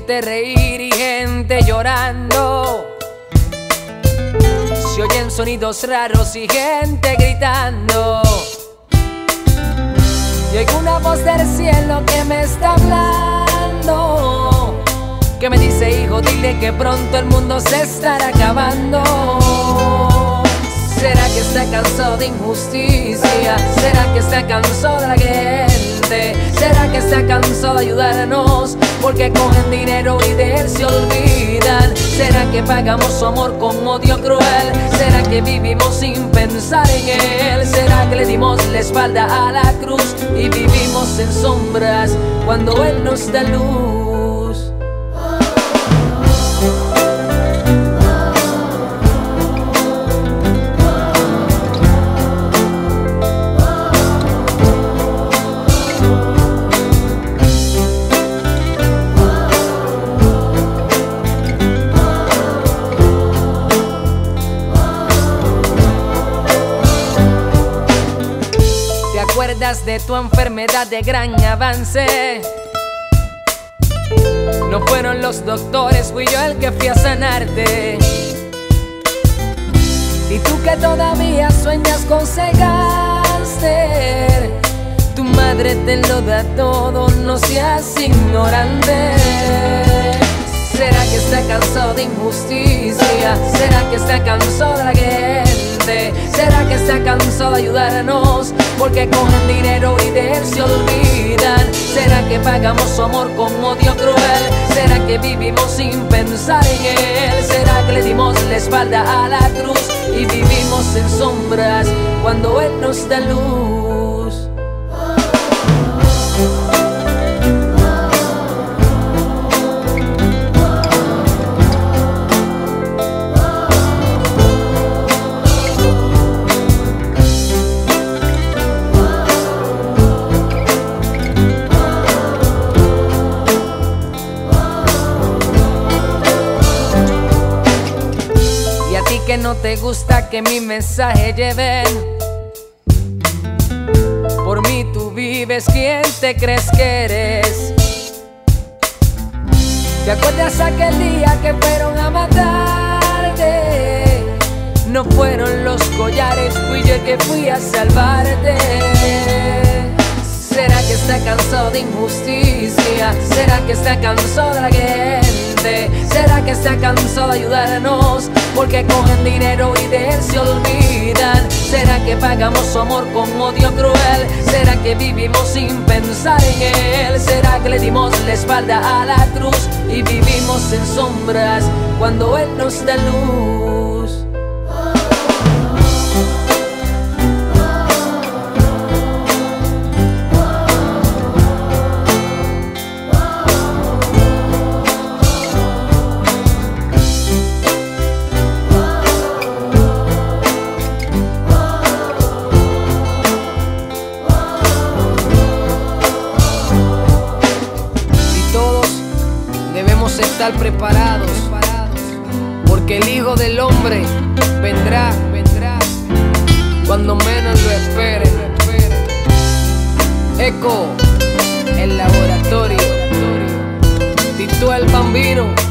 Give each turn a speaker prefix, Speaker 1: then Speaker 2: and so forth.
Speaker 1: gente reír y gente llorando. Se oyen sonidos raros y gente gritando. Y oigo una voz del cielo que me está hablando, que me dice: hijo, dile que pronto el mundo se estará acabando. ¿Será que está cansado de injusticia? ¿Será que está cansado de la gente? ¿Será que está cansado de ayudarnos? Porque cogen dinero y de él se olvidan. ¿Será que pagamos su amor con odio cruel? ¿Será que vivimos sin pensar en él? ¿Será que le dimos la espalda a la cruz y vivimos en sombras cuando él nos da luz? ¿Te acuerdas de tu enfermedad de gran avance? No fueron los doctores, fui yo el que fui a sanarte. Y tú que todavía sueñas con ser gánster, tu madre te lo da todo, no seas ignorante. ¿Será que está cansado de injusticia? ¿Será que está cansado de la gente? ¿Será que está cansado de ayudarnos? Porque cogen dinero y de él se olvidan. ¿Será que pagamos su amor con odio cruel? ¿Será que vivimos sin pensar en él? ¿Será que le dimos la espalda a la cruz y vivimos en sombras cuando él nos da luz? Que no te gusta que mi mensaje lleven. Por mí tú vives, ¿quién te crees que eres? ¿Te acuerdas aquel día que fueron a matarte? No fueron los collares, fui yo el que fui a salvarte. ¿Será que está cansado de injusticia? ¿Será que está cansado de la gente? ¿Será que está cansado de ayudarnos? Porque cogen dinero y de él se olvidan. ¿Será que pagamos su amor con odio cruel? ¿Será que vivimos sin pensar en él? ¿Será que le dimos la espalda a la cruz y vivimos en sombras cuando él nos da luz? Estar preparados, porque el Hijo del Hombre vendrá cuando menos lo esperen. Eco, el laboratorio, Tito el Bambino.